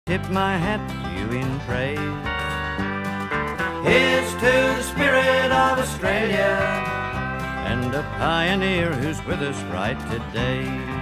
tip my hat to you in praise. Here's to the spirit of Australia and a pioneer who's with us right today.